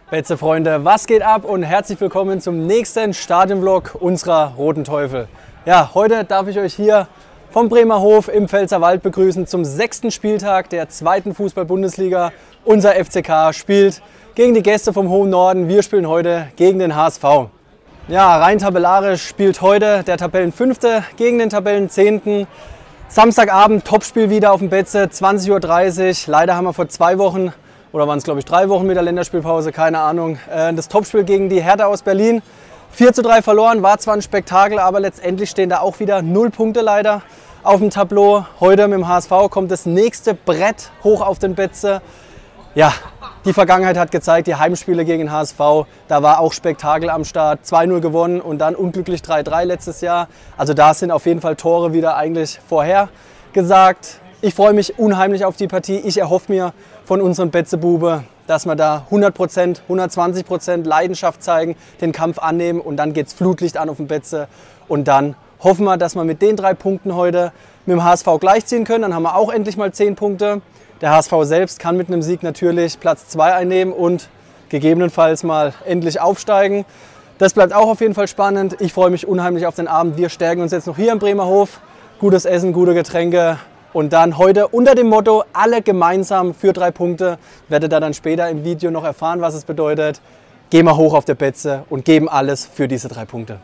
Betze-Freunde, was geht ab und herzlich willkommen zum nächsten Stadionvlog unserer Roten Teufel. Ja, heute darf ich euch hier vom Bremer Hof im Pfälzerwald begrüßen zum 6. Spieltag der 2. Fußball-Bundesliga. Unser FCK spielt gegen die Gäste vom hohen Norden. Wir spielen heute gegen den HSV. Ja, rein tabellarisch spielt heute der Tabellenfünfte gegen den Tabellenzehnten. Samstagabend Topspiel wieder auf dem Betze, 20:30 Uhr. Leider haben wir vor 2 Wochen, oder waren es glaube ich 3 Wochen mit der Länderspielpause, keine Ahnung, das Topspiel gegen die Hertha aus Berlin. 4:3 verloren, war zwar ein Spektakel, aber letztendlich stehen da auch wieder 0 Punkte leider auf dem Tableau. Heute mit dem HSV kommt das nächste Brett hoch auf den Betze. Ja, die Vergangenheit hat gezeigt, die Heimspiele gegen den HSV, da war auch Spektakel am Start. 2:0 gewonnen und dann unglücklich 3:3 letztes Jahr. Also da sind auf jeden Fall Tore wieder eigentlich vorhergesagt. Ich freue mich unheimlich auf die Partie. Ich erhoffe mir von unserem Betzebube, dass wir da 100%, 120% Leidenschaft zeigen, den Kampf annehmen und dann geht's Flutlicht an auf dem Betze. Und dann hoffen wir, dass wir mit den 3 Punkten heute mit dem HSV gleichziehen können. Dann haben wir auch endlich mal 10 Punkte. Der HSV selbst kann mit einem Sieg natürlich Platz 2 einnehmen und gegebenenfalls mal endlich aufsteigen. Das bleibt auch auf jeden Fall spannend. Ich freue mich unheimlich auf den Abend. Wir stärken uns jetzt noch hier im Bremer Hof. Gutes Essen, gute Getränke. Und dann heute unter dem Motto, alle gemeinsam für 3 Punkte. Werdet ihr dann später im Video noch erfahren, was es bedeutet. Gehen wir hoch auf der Betze und geben alles für diese 3 Punkte.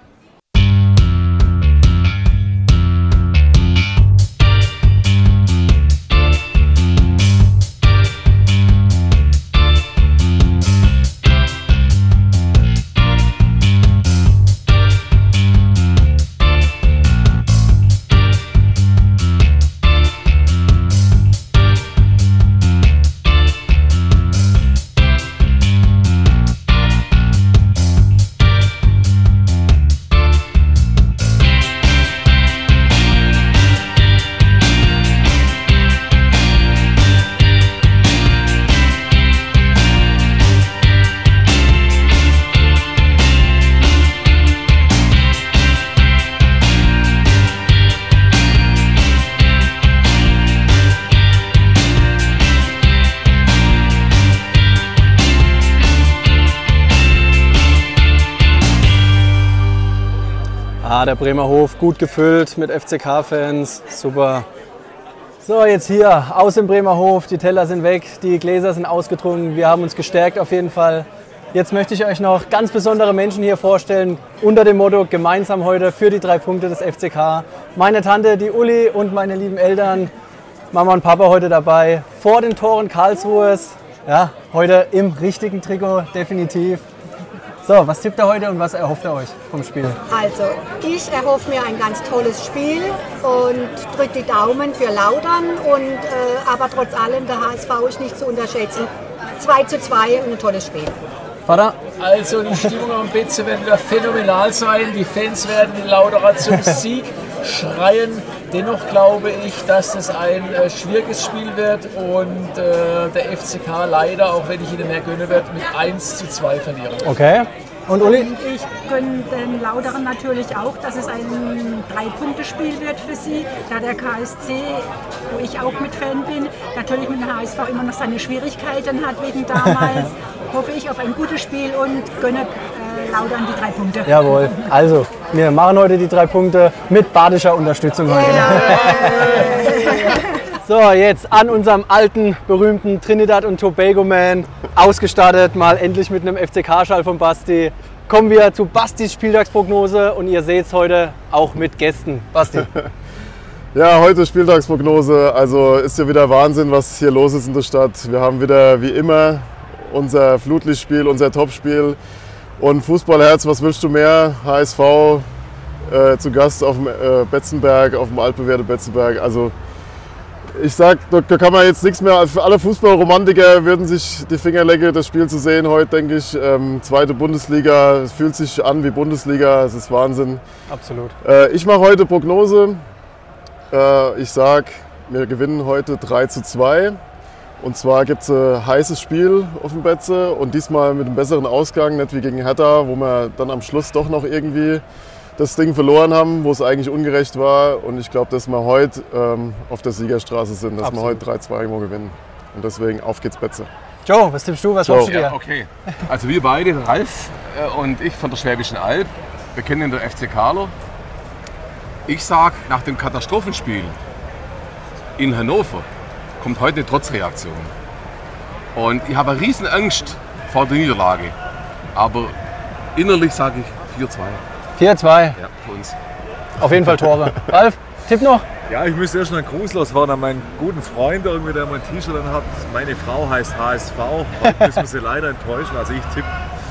Der Bremer Hof gut gefüllt mit FCK-Fans, super. So, jetzt hier aus dem Bremer Hof, die Teller sind weg, die Gläser sind ausgetrunken, wir haben uns gestärkt auf jeden Fall. Jetzt möchte ich euch noch ganz besondere Menschen hier vorstellen, unter dem Motto gemeinsam heute für die 3 Punkte des FCK. Meine Tante, die Uli und meine lieben Eltern, Mama und Papa heute dabei, vor den Toren Karlsruhes. Ja, heute im richtigen Trikot, definitiv. So, was tippt ihr heute und was erhofft ihr euch vom Spiel? Also, ich erhoffe mir ein ganz tolles Spiel und drücke die Daumen für Lautern. Aber trotz allem, der HSV ist nicht zu unterschätzen. 2:2 und ein tolles Spiel. Vater? Also, die Stimmung am Betze wird wieder phänomenal sein. Die Fans werden die Lauterer zum Sieg schreien. Dennoch glaube ich, dass das ein schwieriges Spiel wird und der FCK leider, auch wenn ich ihnen mehr gönne, wird mit 1:2 verlieren. Okay. Und Uli? Und ich gönne den Lauteren natürlich auch, dass es ein 3-Punkte-Spiel wird für sie, da der KSC, wo ich auch mit Fan bin, natürlich mit dem HSV immer noch seine Schwierigkeiten hat wegen damals, hoffe ich auf ein gutes Spiel und gönne Lautern die 3 Punkte. Jawohl, also wir machen heute die 3 Punkte mit badischer Unterstützung heute. So, jetzt an unserem alten, berühmten Trinidad und Tobago Man, ausgestattet, mal endlich mit einem FCK-Schal von Basti. Kommen wir zu Bastis Spieltagsprognose und ihr seht es heute auch mit Gästen. Basti. Ja, heute Spieltagsprognose. Also ist ja wieder Wahnsinn, was hier los ist in der Stadt. Wir haben wieder wie immer unser Flutlichtspiel, unser Topspiel. Und Fußballherz, was willst du mehr? HSV zu Gast auf dem Betzenberg, auf dem altbewährten Betzenberg. Also ich sag, da kann man jetzt nichts mehr. Für alle Fußballromantiker würden sich die Finger lecken, das Spiel zu sehen heute, denke ich. 2. Bundesliga, es fühlt sich an wie Bundesliga, es ist Wahnsinn. Absolut. Ich mache heute Prognose. Ich sag, wir gewinnen heute 3:2. Und zwar gibt es ein heißes Spiel auf dem Betze und diesmal mit einem besseren Ausgang, nicht wie gegen Hertha, wo wir dann am Schluss doch noch irgendwie das Ding verloren haben, wo es eigentlich ungerecht war. Und ich glaube, dass wir heute auf der Siegerstraße sind, dass wir heute 3:2 gewinnen. Und deswegen auf geht's Betze. Joe, was tippst du? Was Joe. hoffst du dir? Ja, okay. Also wir beide, Ralf und ich von der Schwäbischen Alb, wir kennen den FC Kahler. Ich sag, nach dem Katastrophenspiel in Hannover kommt heute eine Trotzreaktion. Und ich habe eine riesen Angst vor der Niederlage. Aber innerlich sage ich 4-2. 4-2. Ja, für uns. Auf jeden Fall Tore. Ralf, Tipp noch? Ja, ich müsste erst noch einen Gruß loswerden an meinen guten Freund, irgendwie, der mein T-Shirt dann hat. Meine Frau heißt HSV. Heute müssen wir sie leider enttäuschen. Also ich tippe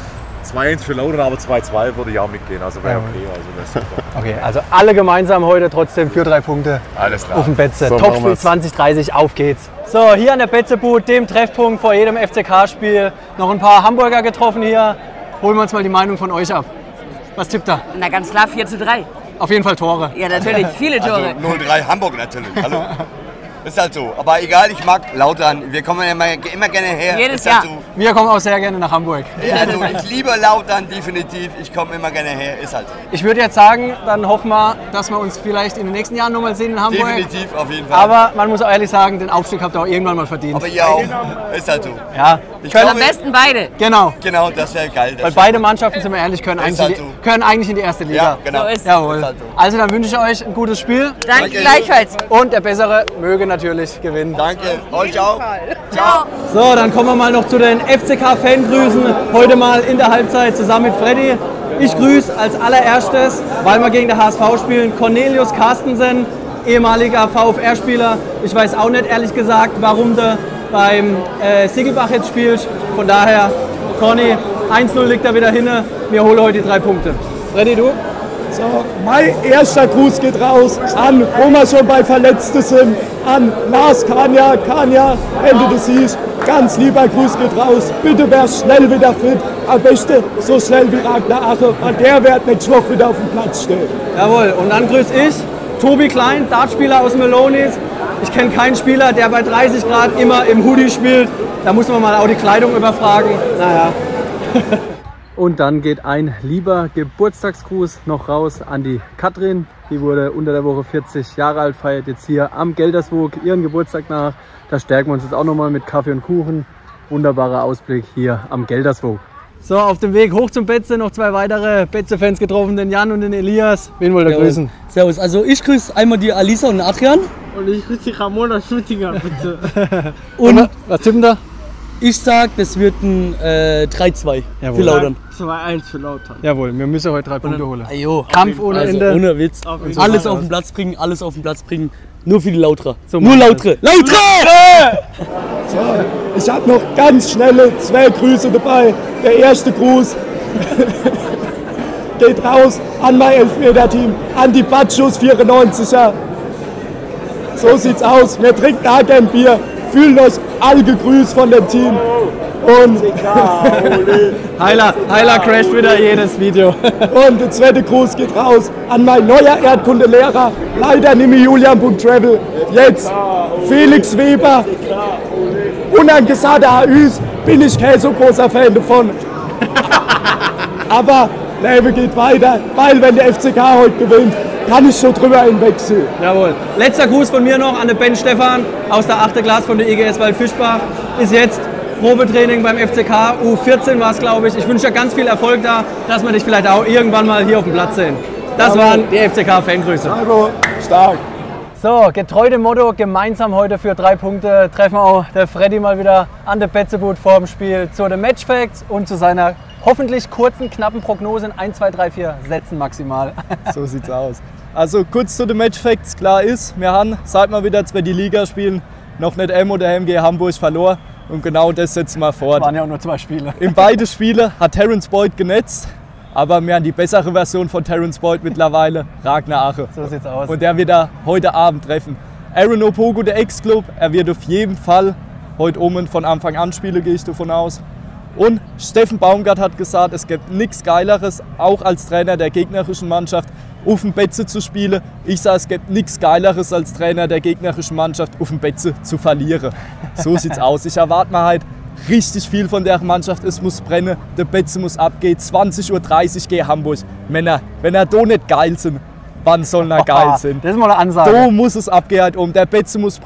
2-1 für Lautern, aber 2-2 würde ich auch mitgehen. Also wäre okay. Also wäre super. Okay, also alle gemeinsam heute trotzdem für 3 Punkte Alles klar. auf dem Betze. So, Topspiel machen wir's. 2030, auf geht's. So, hier an der Betzebut, dem Treffpunkt vor jedem FCK-Spiel. Noch ein paar Hamburger getroffen hier. Holen wir uns mal die Meinung von euch ab. Was tippt er? Na ganz klar 4-3. Auf jeden Fall Tore. Ja, natürlich, viele Tore. Also 0-3 Hamburg natürlich. Hallo. Ist halt so. Aber egal, ich mag Lautern. Wir kommen immer gerne her. Jedes Ist halt Jahr. Wir kommen auch sehr gerne nach Hamburg. So. Ja, also ich liebe Lautern definitiv. Ich komme immer gerne her. Ist halt so. Ich würde jetzt sagen, dann hoffen wir, dass wir uns vielleicht in den nächsten Jahren nochmal sehen in Hamburg. Definitiv, auf jeden Fall. Aber man muss auch ehrlich sagen, den Aufstieg habt ihr auch irgendwann mal verdient. Aber ihr auch. Ist halt so. Ja, Ich Am glaube, besten beide. genau. genau, das wäre geil. Weil beide Mannschaften, sind wir ehrlich, können Ist eigentlich, halt so. können eigentlich in die erste Liga. Ja, genau. So ist. Jawohl. Ist halt so. Also dann wünsche ich euch ein gutes Spiel Danke gleichfalls. und der Bessere möge natürlich gewinnen. Danke. Euch auch. Ciao. So, dann kommen wir mal noch zu den FCK-Fangrüßen. Heute mal in der Halbzeit zusammen mit Freddy. Ich grüße als allererstes, weil wir gegen den HSV spielen, Cornelius Carstensen, ehemaliger VfR-Spieler. Ich weiß auch nicht, ehrlich gesagt, warum du beim Siegelbach jetzt spielst. Von daher, Conny, 1-0 liegt da wieder hinne. Wir holen heute die 3 Punkte. Freddy, du? So, mein erster Gruß geht raus an, wo wir schon bei Verletzten sind, an Lars Kania, wenn du das siehst, ganz lieber Gruß geht raus. Bitte wär schnell wieder fit, am besten so schnell wie Ragnar Ache, weil der wird nicht schwach wieder auf dem Platz stehen. Jawohl, und dann grüße ich Tobi Klein, Dartspieler aus Melonis. Ich kenne keinen Spieler, der bei 30 Grad immer im Hoodie spielt. Da muss man mal auch die Kleidung überfragen. Naja. Und dann geht ein lieber Geburtstagsgruß noch raus an die Katrin. Die wurde unter der Woche 40 Jahre alt, feiert jetzt hier am Gelderswoog ihren Geburtstag nach. Da stärken wir uns jetzt auch nochmal mit Kaffee und Kuchen. Wunderbarer Ausblick hier am Gelderswoog. So, auf dem Weg hoch zum Betze noch 2 weitere Betze-Fans getroffen, den Jan und den Elias. Wen wollt ihr grüßen? Servus, also ich grüße einmal die Alisa und den Adrian. Und ich grüße die Ramona Schutinger, bitte. Und was tippen da? Ich sag, das wird ein 3-2 Jawohl. für Lautern. 2-1 für Lautern. Jawohl, wir müssen heute 3 Punkte holen. Ajo. Kampf ohne Also, Ende. ohne Witz. so Alles sieht's auf aus. den Platz bringen, alles auf den Platz bringen. Nur für die Lauterer. So Nur machen wir Lautere. Lautere! So, ich habe noch ganz schnelle 2 Grüße dabei. Der erste Gruß geht raus an mein Elfmeter-Team, an die Batschus 94er. So sieht's aus. Wir trinken auch gern Bier. Fühlt euch alle gegrüßt von dem Team. Und, Heiler crasht wieder jedes Video. und der zweite Gruß geht raus an mein neuer Erdkundelehrer, leider nicht mehr Julian.travel, jetzt Felix Weber. Unangesagte AÜs bin ich kein so großer Fan davon. Aber Leben geht weiter, weil wenn der FCK heute gewinnt, kann ich schon drüber hinwechseln. Jawohl. Letzter Gruß von mir noch an den Ben Stefan aus der 8. Klasse von der IGS Waldfischbach. Ist jetzt Probetraining beim FCK, U14 war es, glaube ich. Ich wünsche dir ganz viel Erfolg da, dass wir dich vielleicht auch irgendwann mal hier auf dem Platz sehen. Das waren die FCK-Fangrüße. Also, stark. So, getreu dem Motto, gemeinsam heute für 3 Punkte, treffen wir auch der Freddy mal wieder an der Betzebut vor dem Spiel zu den Matchfacts und zu seiner hoffentlich kurzen, knappen Prognose in 1, 2, 3, 4 Sätzen maximal. So sieht's aus. Also kurz zu den Matchfacts, klar ist, wir haben, seit wir wieder die Liga spielen, noch nicht M oder MG Hamburg verloren. Und genau das setzen wir fort. Waren ja auch nur 2 Spiele. In beide Spiele hat Terence Boyd genetzt, aber wir haben die bessere Version von Terence Boyd mittlerweile, Ragnar Ache. So sieht's aus. Und der wird da heute Abend treffen. Aaron Opoku, der Ex-Club, er wird auf jeden Fall heute oben von Anfang an spielen, gehe ich davon aus. Und Steffen Baumgart hat gesagt, es gibt nichts Geileres, auch als Trainer der gegnerischen Mannschaft, auf dem Betze zu spielen. Ich sage, es gibt nichts Geileres als Trainer der gegnerischen Mannschaft, auf dem Betze zu verlieren. So sieht's aus. Ich erwarte mal halt richtig viel von der Mannschaft. Es muss brennen, der Betze muss abgehen. 20:30 Uhr gegen Hamburg. Männer, wenn er da nicht geil sind, wann soll er geil sein? Das ist mal eine Ansage. Da muss es abgehen. Der Betze muss brennen.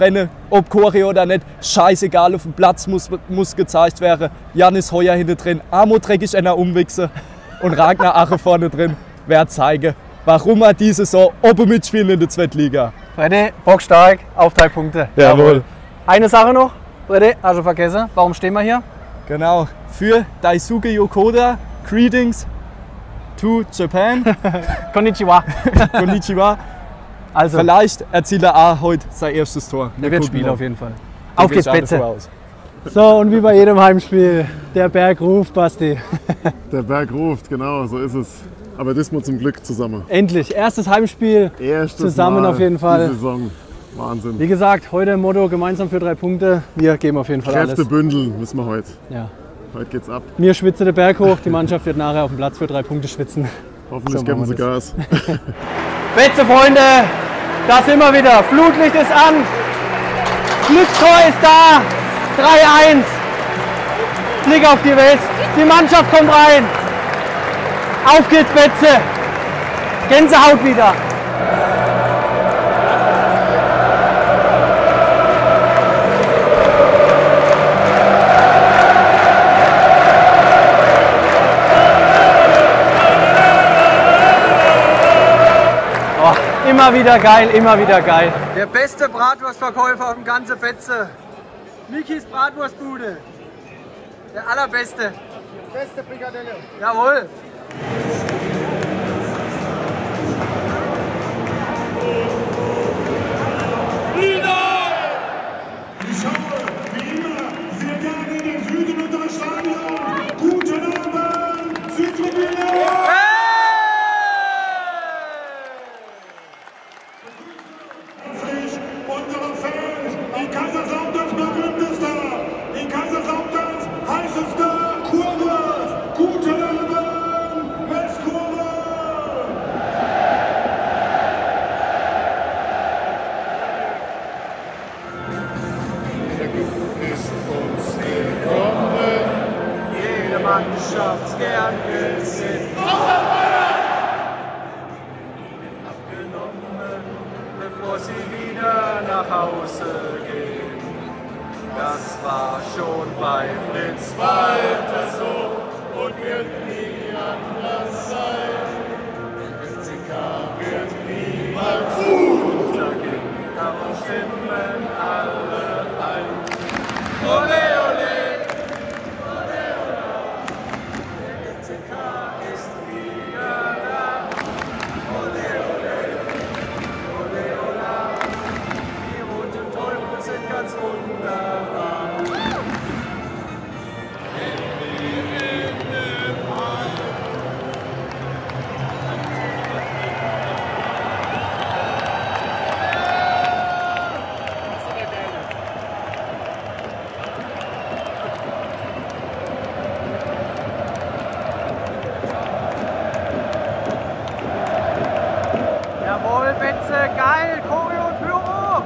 ob Choreo oder nicht, scheißegal, auf dem Platz muss gezeigt werden. Janis Heuer hinten drin, Amo dreckig einer umwichsen und Ragnar Ache vorne drin. Wer zeigen, warum er diese Saison oben mitspielen in der Zweitliga. Freddy, bockstark, auf 3 Punkte. Jawohl. Eine Sache noch, Freddy, hast du vergessen, warum stehen wir hier? Genau, für Daisuke Yokoda, Greetings to Japan. Konnichiwa. Konnichiwa. Also, vielleicht erzielt er auch heute sein erstes Tor. Der wird spielen auf jeden Fall. Da Auf geht's, gehe ich Betze. davon aus. So, und wie bei jedem Heimspiel, der Berg ruft, Basti. Der Berg ruft, genau, so ist es. Aber diesmal zum Glück zusammen. Endlich, erstes Heimspiel zusammen Mal auf jeden Fall. Die Saison. Wahnsinn. Wie gesagt, heute Motto gemeinsam für 3 Punkte. Wir geben auf jeden Fall Kräfte alles. bündeln müssen wir heute. Ja. Heute geht's ab. Mir schwitzt der Berg hoch, die Mannschaft wird nachher auf dem Platz für 3 Punkte schwitzen. Hoffentlich So geben machen sie wir Gas. Betze, Freunde, da sind wir wieder. Flutlicht ist an. Glückstor ist da. 3-1. Blick auf die West. Die Mannschaft kommt rein. Auf geht's, Betze. Gänsehaut wieder. Immer wieder geil, immer wieder geil. Der beste Bratwurstverkäufer auf dem ganzen Betze. Mikis Bratwurstbude. Der allerbeste. Beste Frikadelle. Jawohl. Ich schaue, wie immer, sehr gerne in den Süden und das Stadion. Guten Abend, Südtribüne! Unsere Fans, die Kaiserslautern berühmteste, die Kaiserslautern heißeste Kurve. Guten Abend, Westkurve! Ist uns gekommen, jede Mannschaft gern gesehen. Abgenommen, bevor sie wieder nach Hause gehen. Das war schon bei Fritz Walter so und wird nie anders sein. Der FCK wird niemals untergehen, darum stimmen alle ein. Ole, ole! Ole, ole! Der FCK ist wieder da. Ole, ole! Ole, ole! Die roten Teufel sind ganz wunderbar. Jawohl, Betze, geil, Choreo und Pyro!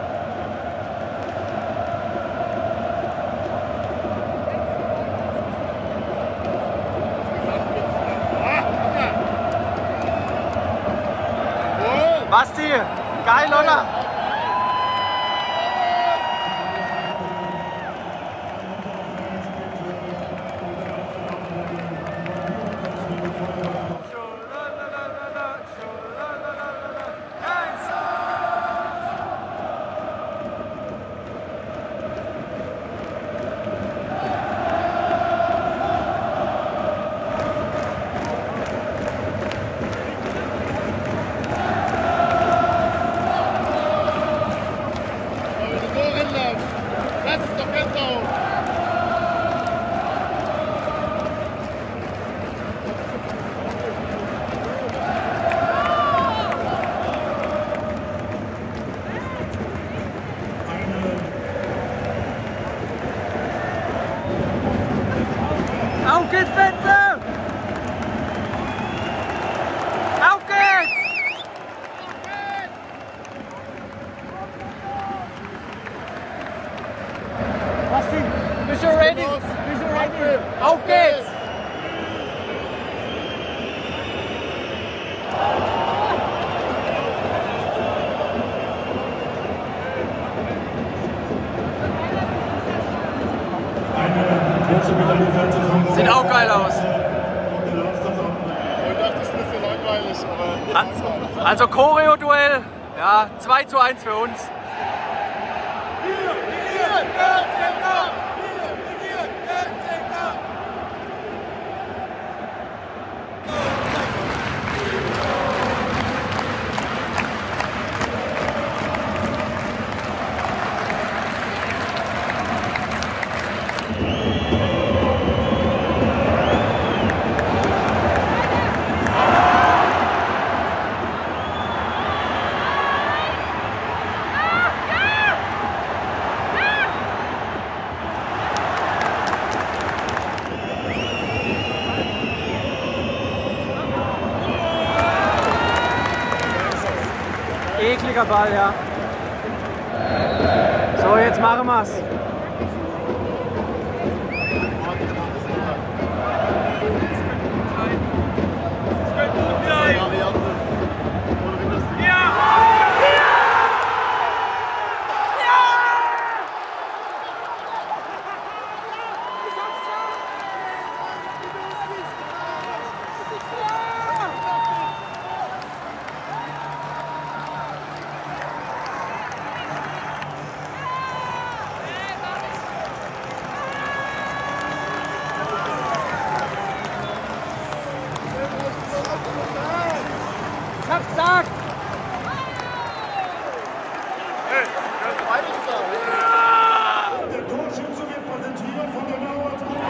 Basti, geil, oder? Auf geht's, Betze! Auf geht's! Basti, bist du ready? Bist du ready? Auf geht's! Sieht auch geil aus. Ich dachte, das ist ein bisschen langweilig, aber Also Choreo-Duell, ja, 2:1 für uns. Ekliger Ball, ja. So, jetzt machen wir's. Ich hab's gesagt! Der Torschütze wird präsentiert von der Nauertsgruppe.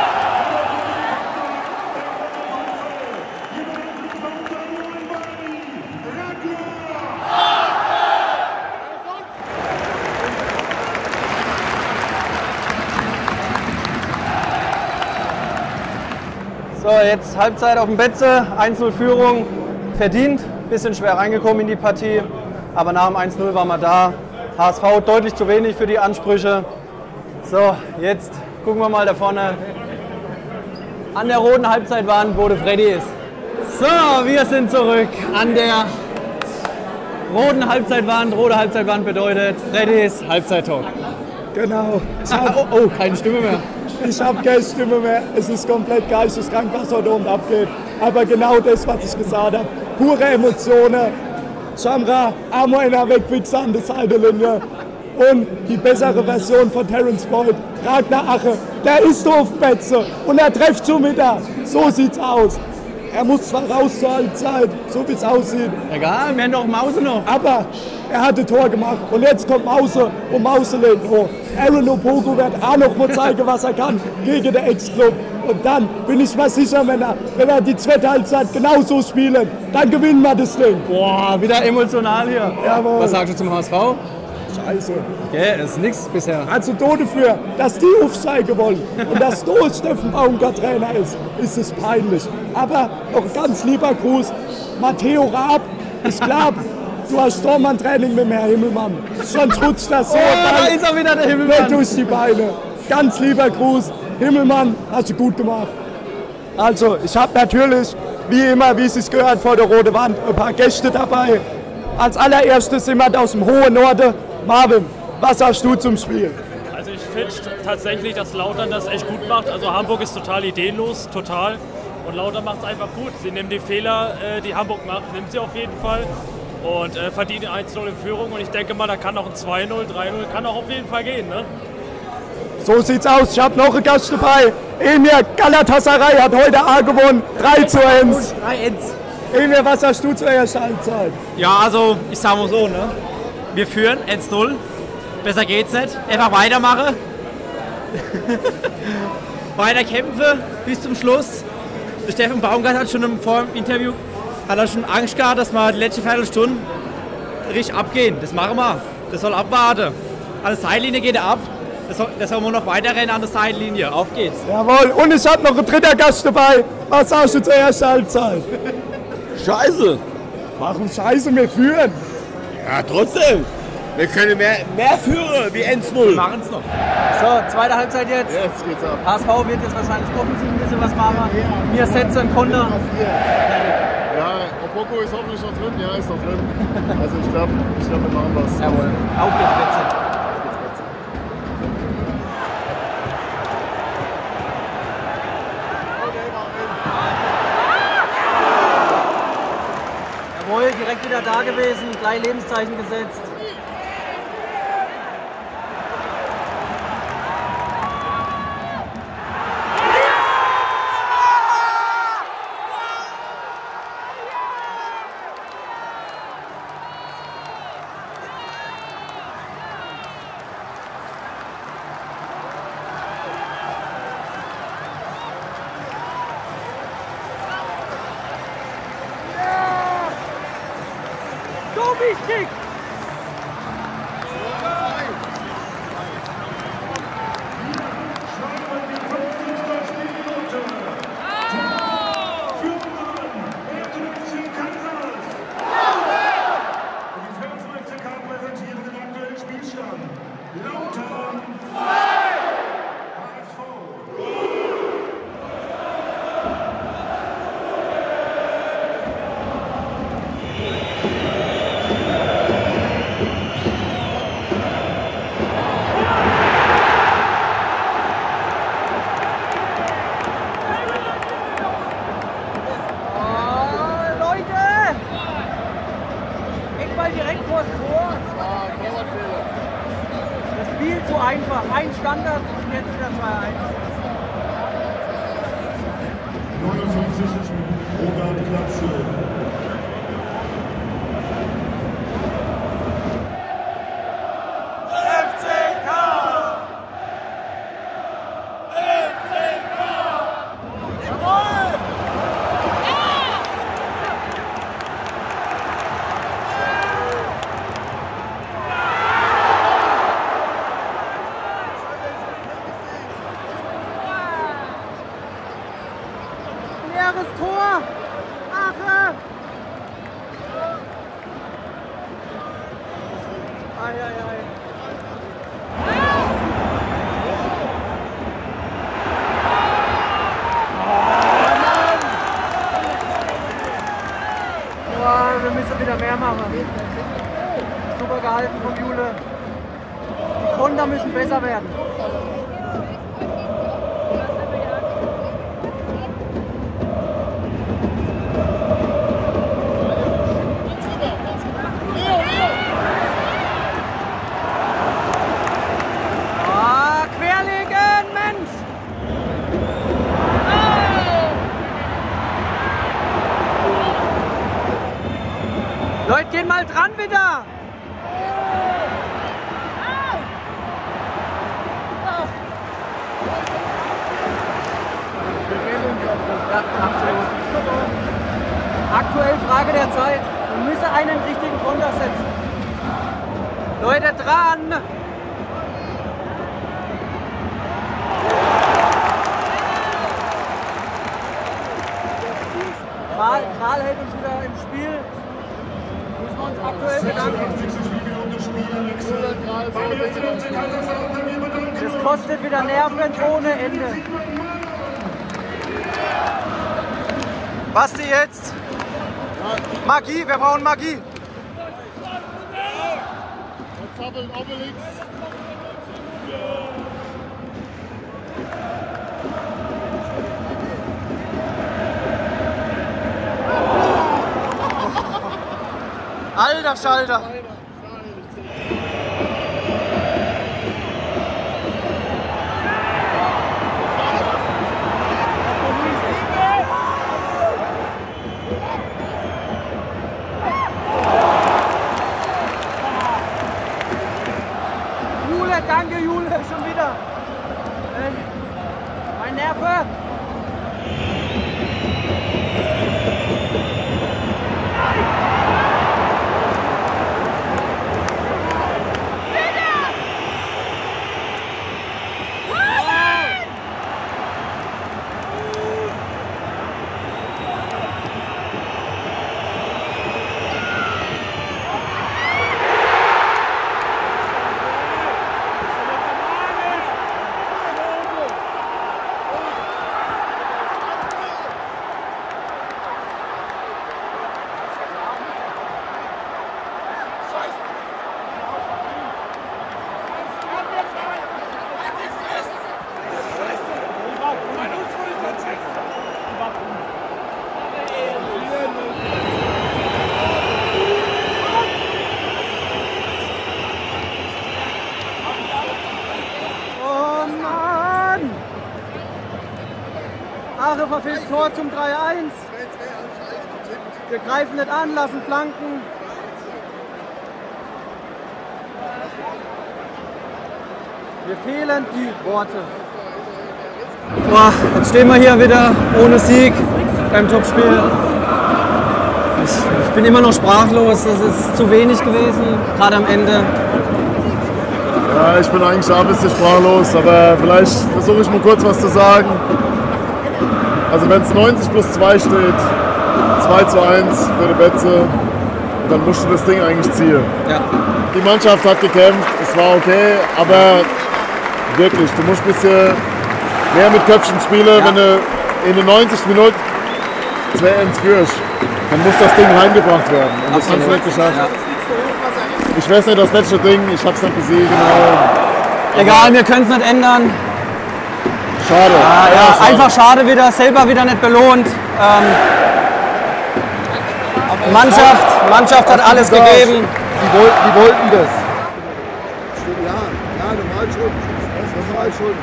So, jetzt Halbzeit auf dem Betze, 1:0 Führung, verdient, bisschen schwer reingekommen in die Partie, aber nach dem 1:0 waren wir da. HSV deutlich zu wenig für die Ansprüche. So, jetzt gucken wir mal da vorne an der roten Halbzeitwand, wo der Freddy ist. So, wir sind zurück an der roten Halbzeitwand. Rote Halbzeitwand bedeutet Freddys Halbzeittalk. Genau. Oh, keine Stimme mehr. Ich habe keine Stimme mehr. Es ist komplett geisteskrank, was heute oben abgeht. Aber genau das, was ich gesagt habe. Pure Emotionen. Shamra, einmal einer wegwichser an der Seitenlinie. Und die bessere Version von Terence Boyd, Ragnar Ache, der ist auf Betze und er trifft schon wieder. So sieht's aus. Er muss zwar raus zur Halbzeit, so wie es aussieht. Egal, wir haben doch Mause noch. Aber er hat ein Tor gemacht und jetzt kommt Mause und Mause legt hoch. Aaron Opoku wird auch noch mal zeigen, was er kann gegen den Ex-Club. Und dann bin ich mir sicher, wenn er die zweite Halbzeit genauso spielen, dann gewinnen wir das Ding. Boah, wieder emotional hier. Jawohl. Was sagst du zum HSV? Scheiße. Okay, das ist nichts bisher. Also da dafür, dass die aufsteigen wollen und dass da Steffen Baumgart Trainer ist es peinlich. Aber noch ganz lieber Gruß, Matteo Raab, ich glaube, du hast Stormann-Training mit dem Herrn Himmelmann. Sonst rutscht das so da ist er wieder, der Himmelmann. durch die Beine. Ganz lieber Gruß, Himmelmann, hast du gut gemacht. Also, ich habe natürlich, wie immer, wie es sich gehört, vor der Roten Wand ein paar Gäste dabei. Als allererstes jemand aus dem hohen Norden. Marvin, was sagst du zum Spiel? Also ich finde tatsächlich, dass Lautern das echt gut macht. Also Hamburg ist total ideenlos, total. Und Lautern macht es einfach gut. Sie nehmen die Fehler, die Hamburg macht, nimmt sie auf jeden Fall. Und verdienen 1:0 in Führung. Und ich denke mal, da kann auch ein 2:0, 3:0, kann auch auf jeden Fall gehen. Ne? So sieht's aus. Ich habe noch einen Gast dabei. Emir Galatasaray hat heute A gewonnen. 3:1. 3:1. Emir, was sagst du zur ersten Halbzeit? Ja, also ich sag mal so, ne? Wir führen 1:0. Besser geht's nicht. Einfach weitermachen. Weiter kämpfen bis zum Schluss. Der Steffen Baumgart hat schon vor dem Interview schon Angst gehabt, dass wir die letzte Viertelstunde richtig abgehen. Das machen wir. Das soll abwarten. An der Seitenlinie geht er ab. Das soll wir noch weiterrennen an der Seitenlinie. Auf geht's. Jawohl. Und ich habe noch einen dritten Gast dabei. Was sagst du zur ersten Halbzeit? Scheiße. Warum Scheiße? Wir führen. Ja, trotzdem. Wir können mehr führen wie 1:0. Wir machen es noch. So, zweite Halbzeit jetzt. Jetzt geht's ab. HSV wird jetzt wahrscheinlich offensiv ein bisschen was machen. Wir setzen einen Konter. Ja, Opoku ist hoffentlich noch drin. Ja, ist noch drin. Also ich glaube, wir machen was. Jawohl. Auf geht's, Betze. wieder da gewesen, gleich Lebenszeichen gesetzt. Wichtig! Direkt vor das Tor. Das ist viel zu einfach. Ein Standard und jetzt wieder 2-1. 59 Robert Glatze. Leeres Tor! Ache! Ei. Oh, wir müssen wieder mehr machen. Super gehalten von Jule. Die Konter müssen besser werden. Leute, gehen mal dran wieder! Ja, absolut. Aktuell Frage der Zeit. Wir müssen einen richtigen Konter setzen. Leute, dran! Kral hält uns wieder im Spiel. Müssen wir uns aktuell bedanken. Das kostet wieder Nerven ohne Ende. Basti jetzt! Magie, wir brauchen Magie! Zappeln Obelix. Alter Schalter! Jule, danke Jule, schon wieder. Mein Nerve. Haare verfehlt das Tor zum 3-1. Wir greifen nicht an, lassen Flanken. Mir fehlen die Worte. Boah, jetzt stehen wir hier wieder ohne Sieg beim Topspiel. Ich bin immer noch sprachlos, das ist zu wenig gewesen, gerade am Ende. Ja, ich bin eigentlich auch ein bisschen sprachlos, aber vielleicht versuche ich mal kurz was zu sagen. Also wenn es 90+2 steht, 2:1 für die Betze, dann musst du das Ding eigentlich ziehen. Ja. Die Mannschaft hat gekämpft, es war okay, aber wirklich, du musst ein bisschen mehr mit Köpfchen spielen, wenn du in den 90 Minuten 2:1 führst. Dann muss das Ding heimgebracht werden. Und das haben sie nicht geschafft. Ja. Ich weiß nicht, das letzte Ding, ich hab's nicht gesehen, genau. Egal, wir können es nicht ändern. Schade. Ja, schade. Einfach schade wieder, selber wieder nicht belohnt. Mannschaft hat alles gegeben. Die wollten das. Ja, normal schon. Normal schon.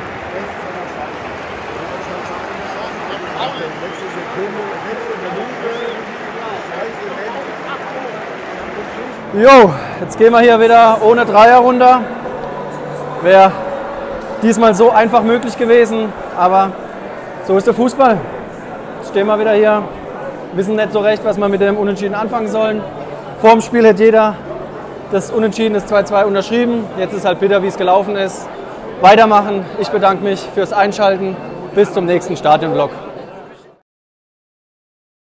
Jo, jetzt gehen wir hier wieder ohne Dreier runter. Wäre diesmal so einfach möglich gewesen, aber so ist der Fußball. Jetzt stehen wir wieder hier, wissen nicht so recht, was wir mit dem Unentschieden anfangen sollen. Vor dem Spiel hat jeder das Unentschieden, das 2:2 unterschrieben. Jetzt ist halt bitter, wie es gelaufen ist. Weitermachen. Ich bedanke mich fürs Einschalten. Bis zum nächsten Stadionvlog.